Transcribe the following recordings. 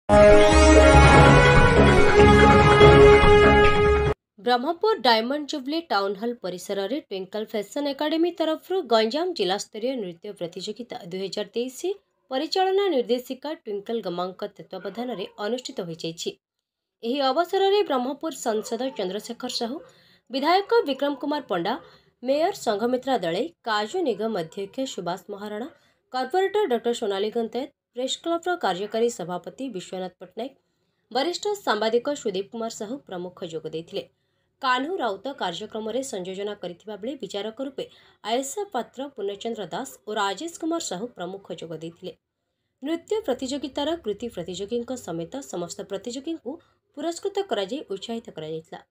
Brahmapur diamond jubilee town hall परिसर में twinkle fashion academy तरफ गंजाम जिला स्तरीय नृत्य प्रतियोगिता 2023 परिचालना निर्देशिका ट्विंकल गमांक तत्वावधान में अनुष्ठित होती। यह अवसर में ब्रह्मपुर सांसद चंद्रशेखर साहू, विधायक विक्रम कुमार पंडा, मेयर संघमित्रा दले, काजू निगम अध्यक्ष सुभाष महाराणा, कॉर्पोरेटर डॉ सोनाली गंतायत, प्रेस क्लब कार्यकारी सभापति विश्वनाथ पट्टनायक, वरिष्ठ सांबादिक सुदीप कुमार साहू प्रमुख जोग देथिले। कान्हू राउत कार्यक्रम में संयोजना करथिबा बेले विचारक रूपे आयशा पात्र, पूर्णचंद्र दास और राजेश कुमार साहू प्रमुख जोग देथिले। नृत्य प्रतियोगितार कृति प्रतियोगी समेत समस्त प्रतियोगी को पुरस्कृत कराई उत्साहित करा।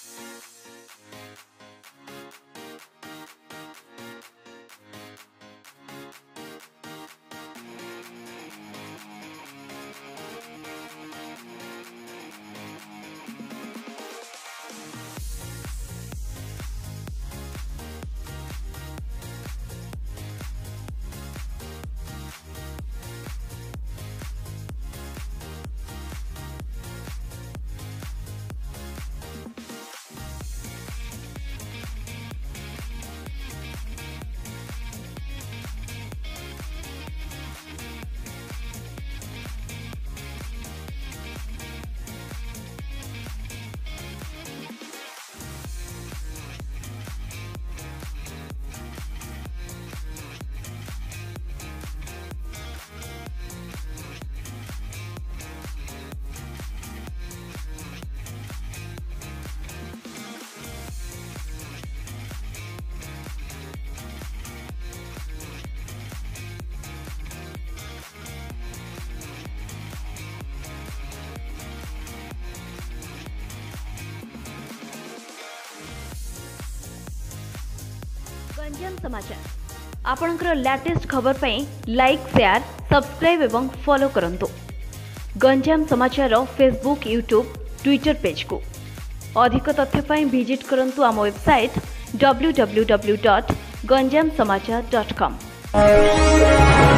गंजाम समाचार आपणकर लेटेस्ट खबर पई लाइक, शेयर, सब्सक्राइब एवं फॉलो करंतु। गंजाम समाचार फेसबुक, यूट्यूब, ट्विटर पेज को अधिक तथ्य पई विजिट करंतु आम वेबसाइट www.ganjamsamachar.com।